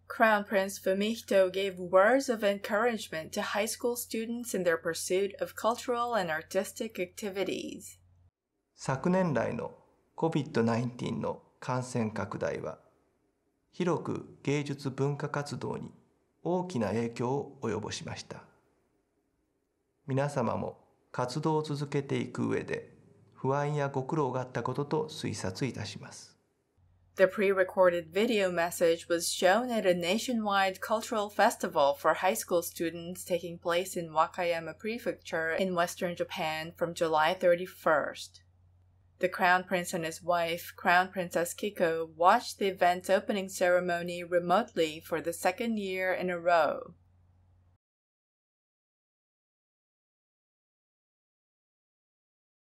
Crown Prince Fumihito gave words of encouragement to high school students in their pursuit of cultural and artistic activities. 昨年来の COVID-19 の感染拡大は、広く芸術文化活動に大きな影響を及ぼしました。皆様も活動を続けていく上で不安やご苦労があったことと推察いたします。 The pre-recorded video message was shown at a nationwide cultural festival for high school students taking place in Wakayama Prefecture in western Japan from July 31st. The Crown Prince and his wife, Crown Princess Kiko, watched the event's opening ceremony remotely for the second year in a row.